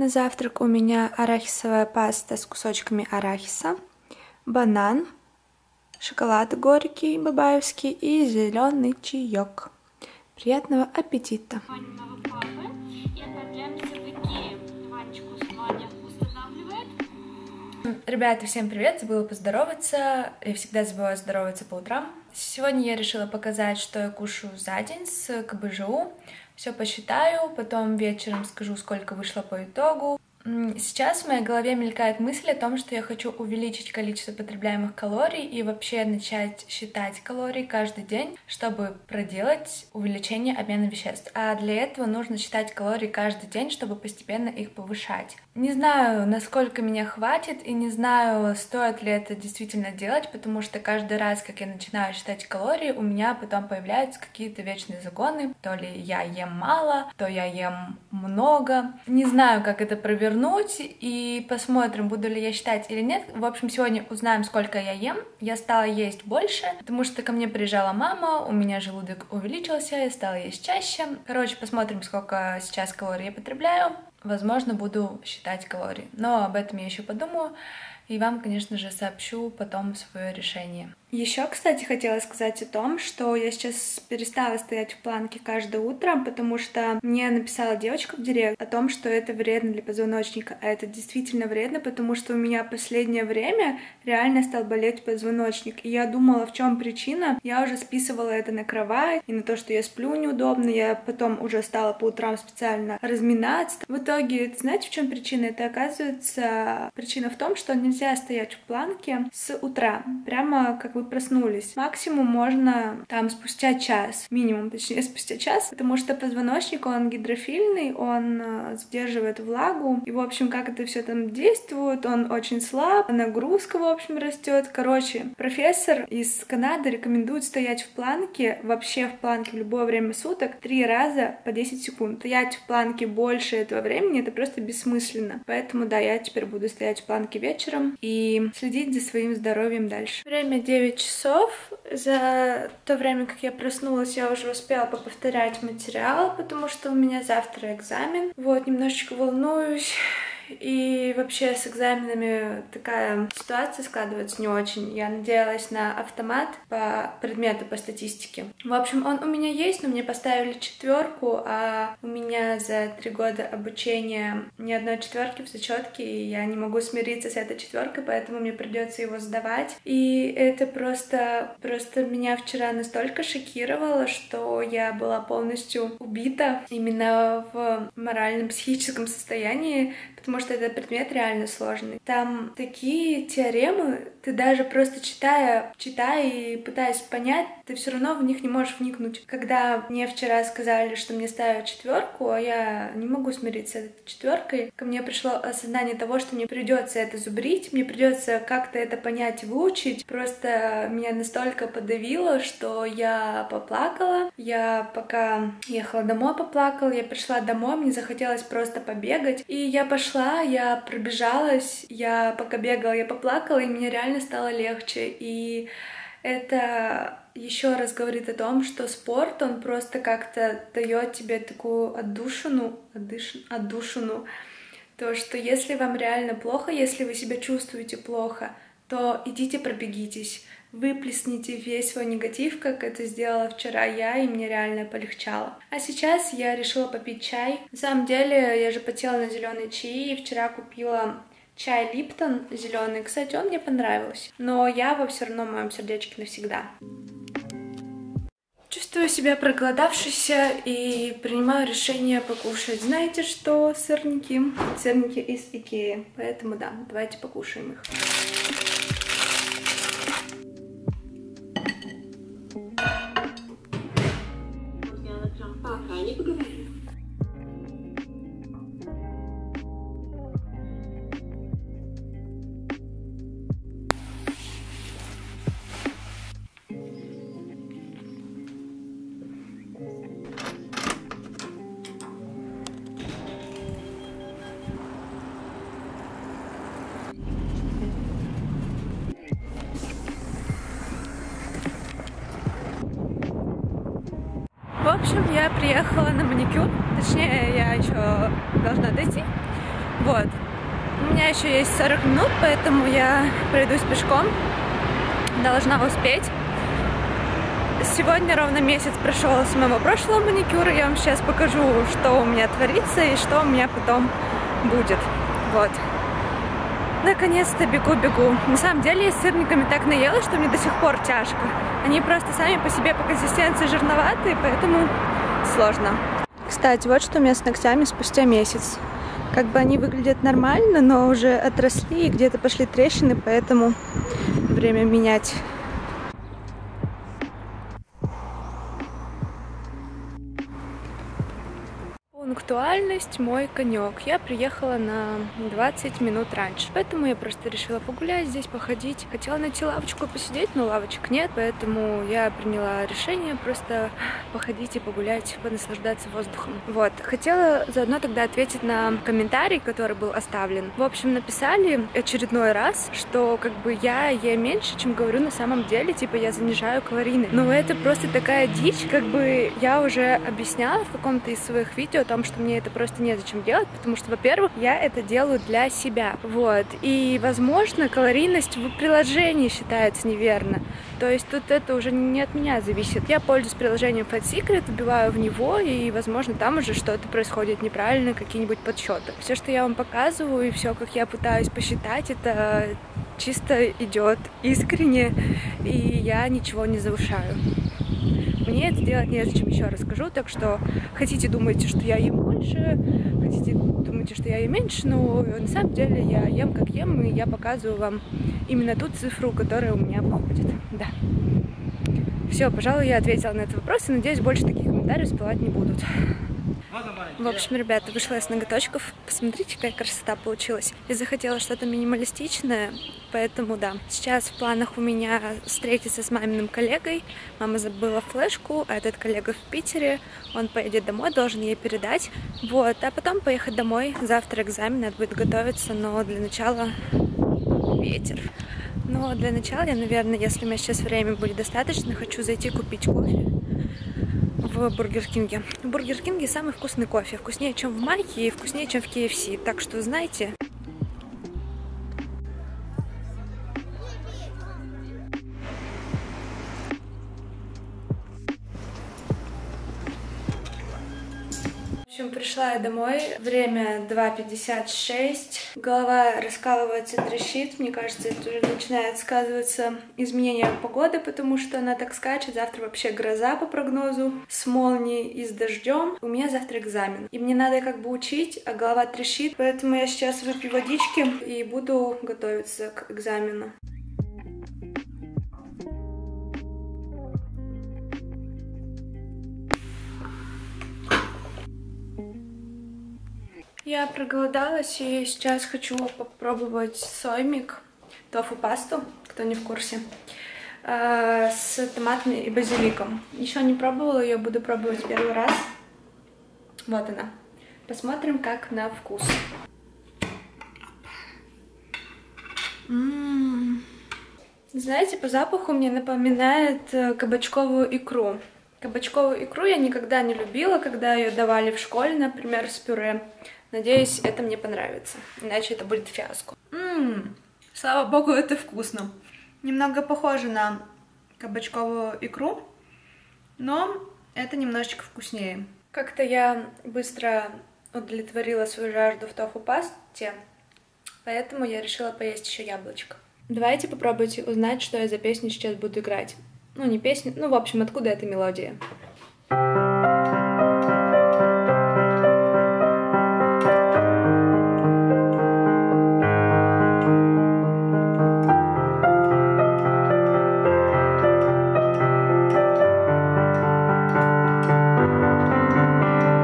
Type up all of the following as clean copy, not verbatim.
На завтрак у меня арахисовая паста с кусочками арахиса, банан, шоколад горький бабаевский и зеленый чаек. Приятного аппетита! Ребята, всем привет! Забыла поздороваться. Я всегда забываю здороваться по утрам. Сегодня я решила показать, что я кушаю за день с КБЖУ. Все посчитаю, потом вечером скажу, сколько вышло по итогу. Сейчас в моей голове мелькает мысль о том, что я хочу увеличить количество потребляемых калорий и вообще начать считать калории каждый день, чтобы проделать увеличение обмена веществ. А для этого нужно считать калории каждый день, чтобы постепенно их повышать. Не знаю, насколько меня хватит, и не знаю, стоит ли это действительно делать, потому что каждый раз, как я начинаю считать калории, у меня потом появляются какие-то вечные законы. То ли я ем мало, то я ем много. Не знаю, как это провернуть, и посмотрим, буду ли я считать или нет. В общем, сегодня узнаем, сколько я ем. Я стала есть больше, потому что ко мне приезжала мама, у меня желудок увеличился, я стала есть чаще. Короче, посмотрим, сколько сейчас калорий я потребляю. Возможно, буду считать калории, но об этом я еще подумаю и вам, конечно же, сообщу потом свое решение. Еще, кстати, хотела сказать о том, что я сейчас перестала стоять в планке каждое утро, потому что мне написала девочка в директ о том, что это вредно для позвоночника, а это действительно вредно, потому что у меня последнее время реально стал болеть позвоночник, и я думала, в чем причина. Я уже списывала это на кровать и на то, что я сплю неудобно, я потом уже стала по утрам специально разминаться. В итоге, знаете, в чем причина? Это, оказывается, причина в том, что нельзя стоять в планке с утра, прямо как вы проснулись. Максимум можно там спустя час, минимум, точнее, спустя час, потому что позвоночник, он гидрофильный, он задерживает влагу, и, в общем, как это все там действует, он очень слаб, нагрузка, в общем, растет. Короче, профессор из Канады рекомендует стоять в планке, вообще в планке в любое время суток, 3 раза по 10 секунд. Стоять в планке больше этого времени — это просто бессмысленно. Поэтому, да, я теперь буду стоять в планке вечером и следить за своим здоровьем дальше. Время 9 часов. За то время, как я проснулась, я уже успела поповторять материал, потому что у меня завтра экзамен. Вот, немножечко волнуюсь. И вообще с экзаменами такая ситуация складывается не очень. Я надеялась на автомат по предмету, по статистике. В общем, он у меня есть, но мне поставили 4, а у меня за 3 года обучения ни одной 4 в зачетке, и я не могу смириться с этой 4, поэтому мне придется его сдавать. И это просто меня вчера настолько шокировало, что я была полностью убита именно в морально-психическом состоянии, потому что этот предмет реально сложный. Там такие теоремы, ты даже просто читая и пытаясь понять, ты все равно в них не можешь вникнуть. Когда мне вчера сказали, что мне ставят 4, а я не могу смириться с этой 4, ко мне пришло осознание того, что мне придется это зубрить, мне придется как-то это понять и выучить. Просто меня настолько подавило, что я поплакала. Я пока ехала домой, поплакала. Я пришла домой, мне захотелось просто побегать. И я пошла, я пробежалась, я пока бегала, я поплакала, и мне реально стало легче. И это еще раз говорит о том, что спорт, он просто как-то дает тебе такую отдушину, то, что если вам реально плохо, если вы себя чувствуете плохо, то идите пробегитесь, выплесните весь свой негатив, как это сделала вчера я, и мне реально полегчало. А сейчас я решила попить чай. На самом деле, я же потела на зеленый чай, и вчера купила чай Липтон зеленый. Кстати, он мне понравился, но я его все равно в моем сердечке навсегда. Чувствую себя проголодавшейся и принимаю решение покушать. Знаете что? Сырники. Сырники из Икеи. Поэтому да, давайте покушаем их. Пока не поговорим. В общем, я приехала на маникюр, точнее, я еще должна дойти. Вот. У меня еще есть 40 минут, поэтому я пройдусь пешком. Должна успеть. Сегодня ровно месяц прошел с моего прошлого маникюра. Я вам сейчас покажу, что у меня творится и что у меня потом будет. Вот. Наконец-то бегу. На самом деле я с сырниками так наелась, что мне до сих пор тяжко. Они просто сами по себе по консистенции жирноватые, поэтому сложно. Кстати, вот что у меня с ногтями спустя месяц. Как бы они выглядят нормально, но уже отросли и где-то пошли трещины, поэтому время менять. Пунктуальность мой конек. Я приехала на 20 минут раньше, поэтому я просто решила погулять здесь, походить. Хотела найти лавочку и посидеть, но лавочек нет, поэтому я приняла решение просто походить и погулять, понаслаждаться воздухом. Вот. Хотела заодно тогда ответить на комментарий, который был оставлен. В общем, написали очередной раз, что как бы я ем меньше, чем говорю на самом деле, типа я занижаю калорийность. Но это просто такая дичь, как бы я уже объясняла в каком-то из своих видео о том, что мне это просто незачем делать, потому что, во-первых, я это делаю для себя, вот, и, возможно, калорийность в приложении считается неверно, то есть тут это уже не от меня зависит. Я пользуюсь приложением Fat Secret, вбиваю в него, и, возможно, там уже что-то происходит неправильно, какие-нибудь подсчеты. Все, что я вам показываю, и все, как я пытаюсь посчитать, это чисто идет искренне, и я ничего не завышаю. Мне это делать незачем, еще раз скажу, так что хотите думайте, что я ем больше, хотите думайте, что я ем меньше, но на самом деле я ем как ем, и я показываю вам именно ту цифру, которая у меня выходит. Да. Все, пожалуй, я ответила на этот вопрос, и надеюсь, больше таких комментариев всплывать не будут. В общем, ребята, вышла я с ноготочков. Посмотрите, какая красота получилась. Я захотела что-то минималистичное, поэтому да. Сейчас в планах у меня встретиться с маминым коллегой. Мама забыла флешку, а этот коллега в Питере. Он поедет домой, должен ей передать. Вот, а потом поехать домой. Завтра экзамен, надо будет готовиться, но для начала ветер. Но для начала я, наверное, если у меня сейчас времени будет достаточно, хочу зайти купить кофе в Бургер Кинге. В Бургер Кинге самый вкусный кофе. Вкуснее, чем в Майке, и вкуснее, чем в KFC. Так что, знаете... В общем, пришла я домой. Время 2:56. Голова раскалывается, трещит. Мне кажется, это уже начинает сказываться изменение погоды, потому что она так скачет. Завтра вообще гроза по прогнозу с молнией и с дождем. У меня завтра экзамен. И мне надо как бы учить, а голова трещит. Поэтому я сейчас выпью водички и буду готовиться к экзамену. Я проголодалась и сейчас хочу попробовать соймик, тофу-пасту, кто не в курсе, с томатами и базиликом. Еще не пробовала, ее буду пробовать первый раз. Вот она. Посмотрим, как на вкус. Знаете, по запаху мне напоминает кабачковую икру. Кабачковую икру я никогда не любила, когда ее давали в школе, например, с пюре. Надеюсь, это мне понравится, иначе это будет фиаско. Слава богу, это вкусно. Немного похоже на кабачковую икру, но это немножечко вкуснее. Как-то я быстро удовлетворила свою жажду в тофу-пасте, поэтому я решила поесть еще яблочко. Давайте попробуйте узнать, что я за песню сейчас буду играть. Ну, не песня, ну, в общем, откуда эта мелодия.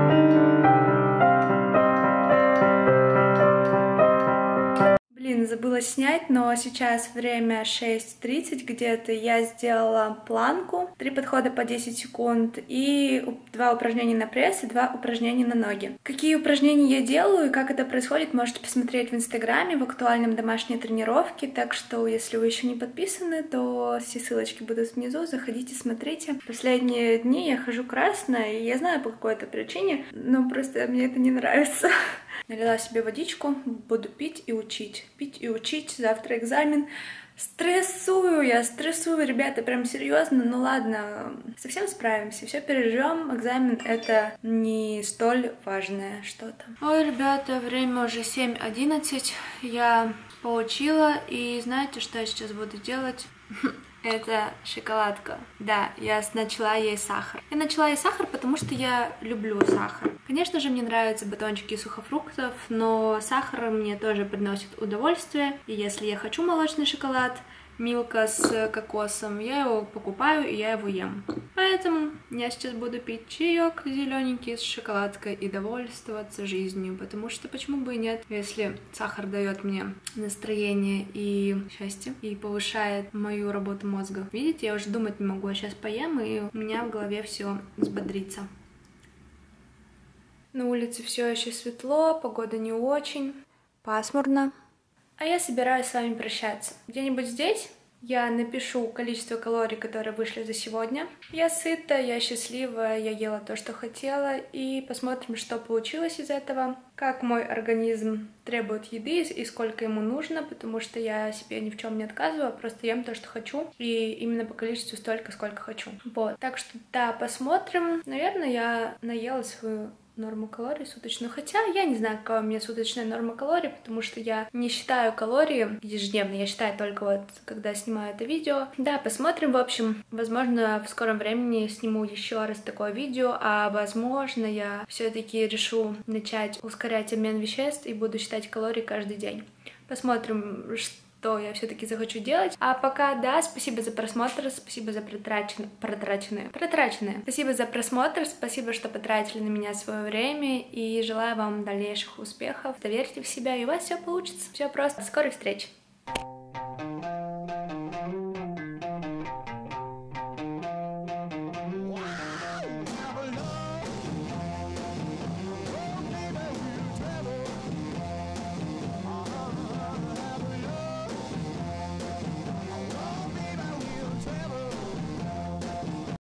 Забыла забыла снять, но сейчас время 6:30 где-то. Я сделала планку, 3 подхода по 10 секунд и 2 упражнения на пресс и 2 упражнения на ноги. Какие упражнения я делаю и как это происходит, можете посмотреть в Инстаграме, в актуальном домашней тренировке. Так что, если вы еще не подписаны, то все ссылочки будут внизу. Заходите, смотрите. Последние дни я хожу красная, и я знаю по какой-то причине, но просто мне это не нравится. Налила себе водичку, буду пить и учить. Пить и учить, завтра экзамен. Стрессую, ребята, прям серьезно, ну ладно, совсем справимся, все переживем. Экзамен — это не столь важное что-то. Ой, ребята, время уже 7:11, я поучила, и знаете, что я сейчас буду делать? Это шоколадка. Да, я начала есть сахар. Я начала есть сахар, потому что я люблю сахар. Конечно же, мне нравятся батончики сухофруктов, но сахар мне тоже приносит удовольствие. И если я хочу молочный шоколад, Милка с кокосом, я его покупаю и я его ем. Поэтому я сейчас буду пить чаек зелененький с шоколадкой и довольствоваться жизнью, потому что почему бы и нет, если сахар дает мне настроение и счастье и повышает мою работу мозга. Видите, я уже думать не могу, я сейчас поем, и у меня в голове все взбодрится. На улице все еще светло, погода не очень, пасмурно. А я собираюсь с вами прощаться. Где-нибудь здесь я напишу количество калорий, которые вышли за сегодня. Я сыта, я счастливая, я ела то, что хотела, и посмотрим, что получилось из этого, как мой организм требует еды и сколько ему нужно, потому что я себе ни в чем не отказываю, просто ем то, что хочу, и именно по количеству столько, сколько хочу. Вот, так что да, посмотрим. Наверное, я наела свою норму калорий суточную, хотя я не знаю, какая у меня суточная норма калорий, потому что я не считаю калории ежедневно, я считаю только вот, когда снимаю это видео. Да, посмотрим, в общем, возможно, в скором времени сниму еще раз такое видео, а возможно, я все-таки решу начать ускорять обмен веществ и буду считать калории каждый день. Посмотрим, что я все-таки захочу делать. А пока, да, спасибо за просмотр, спасибо за протраченное. Спасибо за просмотр, спасибо, что потратили на меня свое время, и желаю вам дальнейших успехов. Доверьте в себя, и у вас все получится. Все просто. До скорых встреч!